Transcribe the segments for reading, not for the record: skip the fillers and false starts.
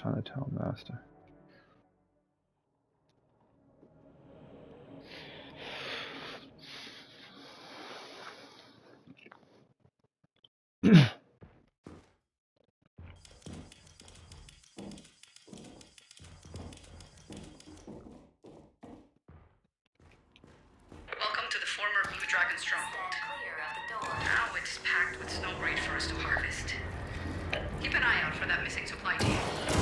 Chinatown Master. Welcome to the former Blue Dragon stronghold. Clear of the door. Now it's packed with snow great for us to harvest. Keep an eye out for that missing supply team.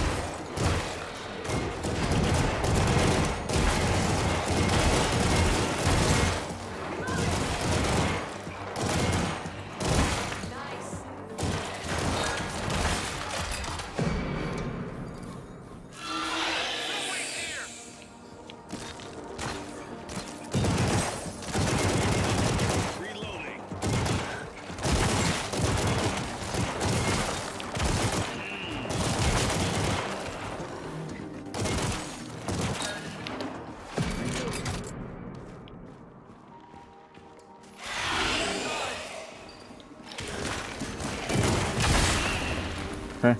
Okay.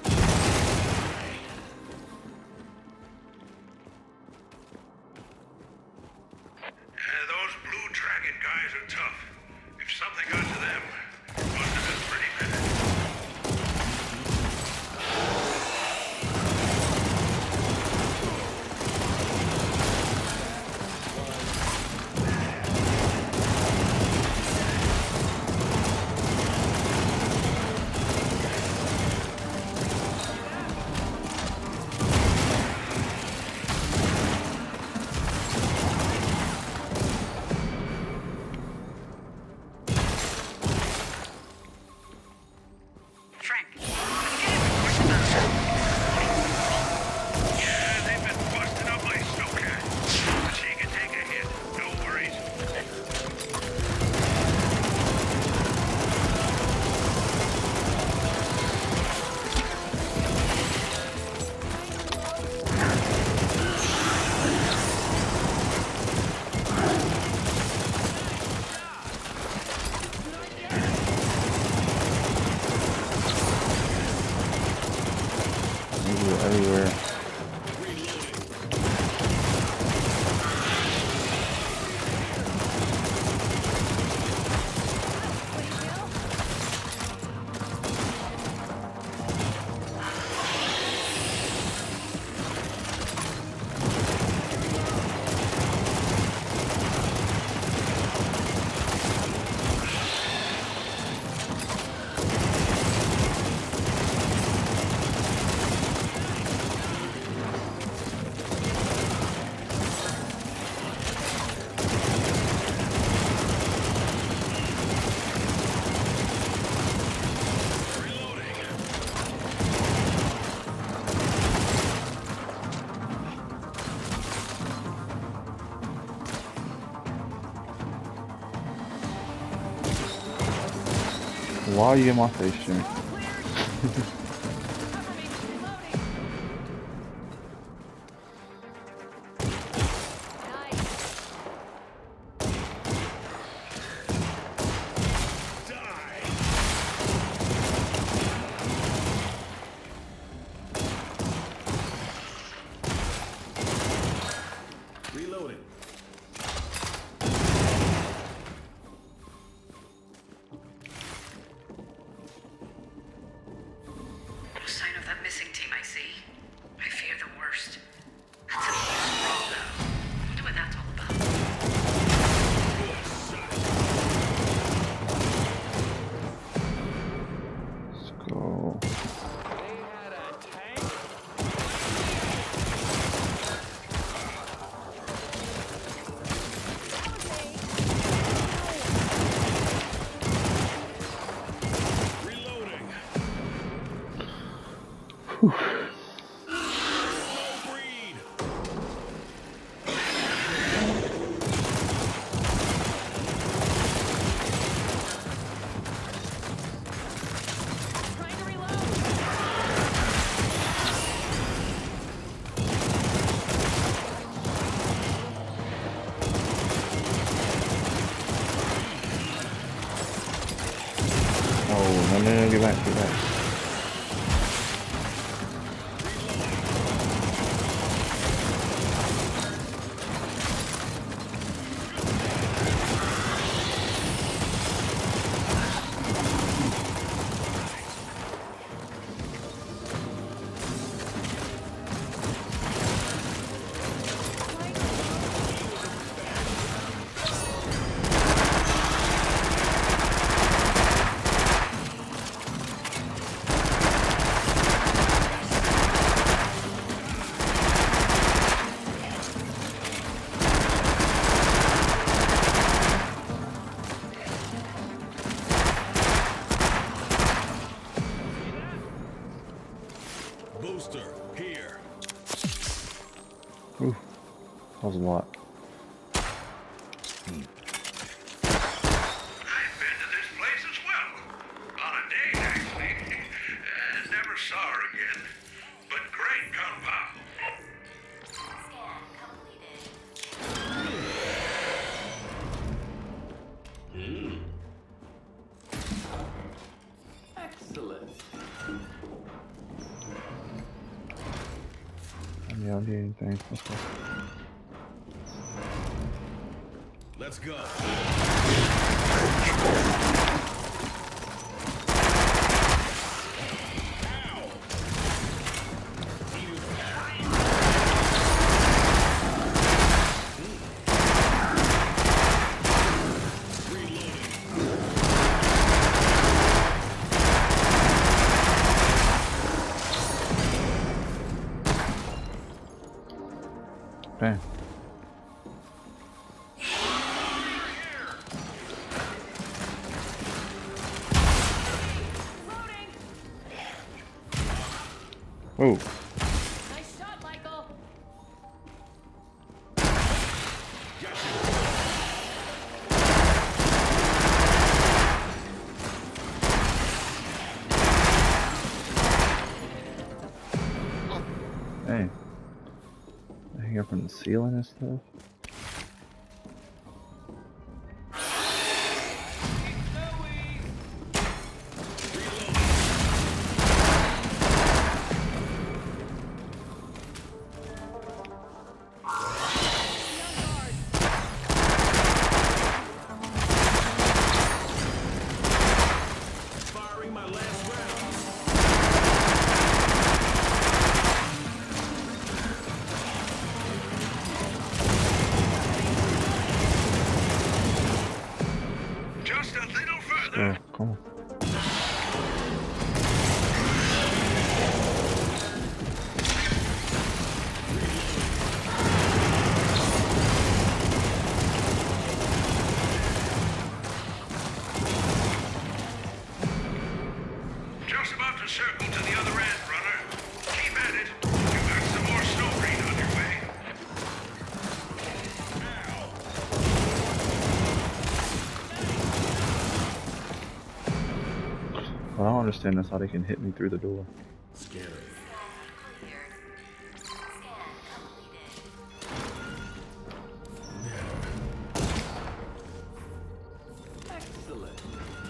Those Blue Dragon guys are tough. If something got to them, it must have been pretty bad. Everywhere. Why are you in my face, Jimmy? Reloading. No sign of that missing team I see. I fear the worst. That's a loose brawl, though. Wonder what that's all about. Let's go. Whew. Oh, no, get back, get back. Booster, here. Ooh, that was a lot. I've been to this place as well. On a date, actually. Never saw her again. But great compound. Scan completed. Excellent. Yeah, I don't need anything. Let's go. Let's go. Damn. Whoa. Nice shot, Michael. Hey. I hang up from the ceiling and stuff. Firing my last round. Just a little further. Oh, come on. Just about to circle to the other end, runner. Keep at it. You got some more snow rain on your way. What I don't understand is how they can hit me through the door. Scary. Cleared. Scan completed. Excellent.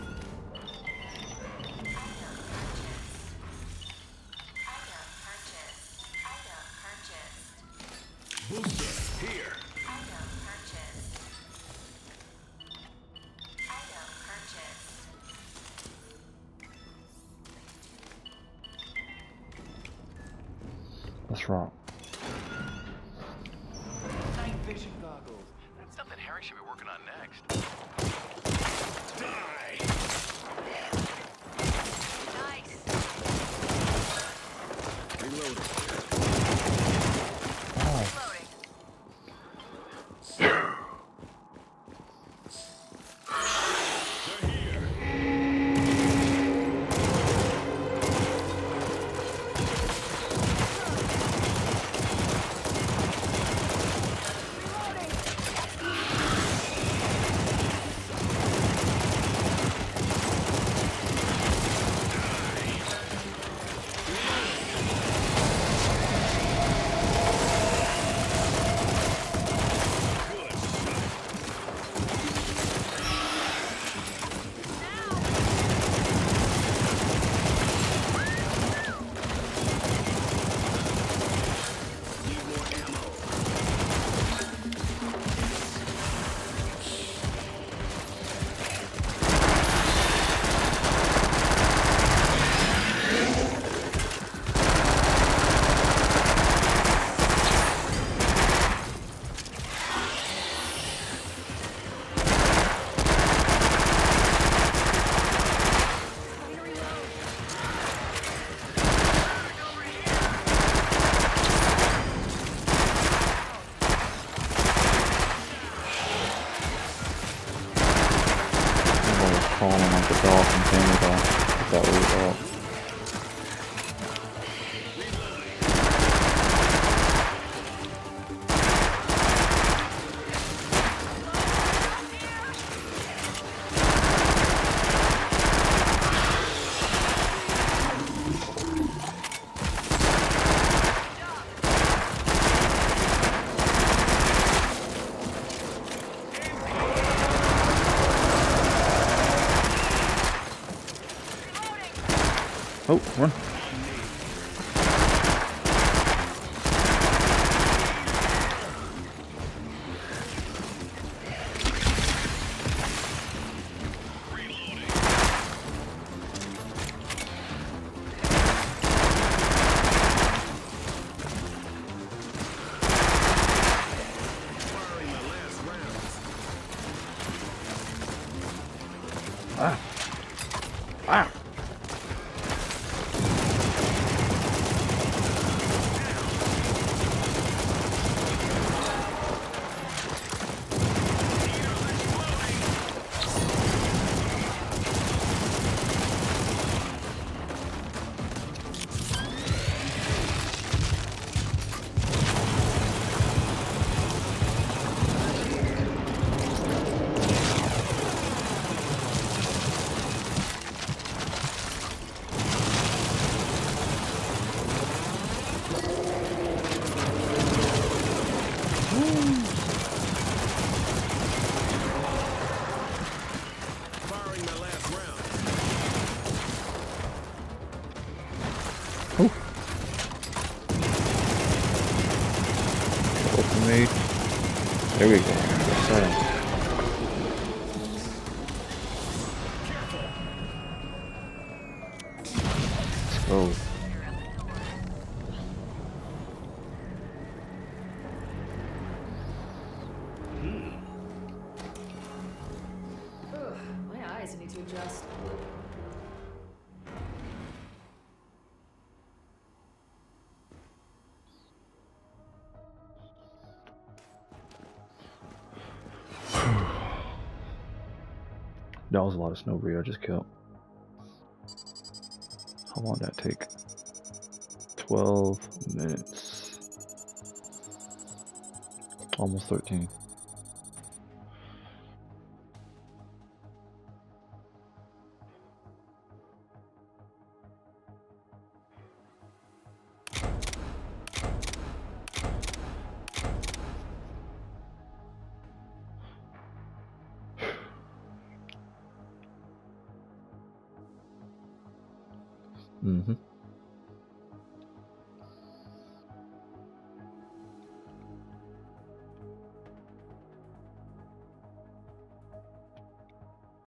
Item purchased. Item purchased. Booster, here. Item purchased. Item purchased. Let's rock. Night vision goggles. That's something Harry should be working on next. Die. Nice. Reloading. Loading. They're here. Oh, run. Firing my last rounds. Ah. Ah. Firing my last round. Oh. Open me. There we go. Silent. Let's go. Ugh, my eyes need to adjust. That was a lot of snowberry I just killed. How long did that take? 12 minutes. Almost 13. Mm-hmm.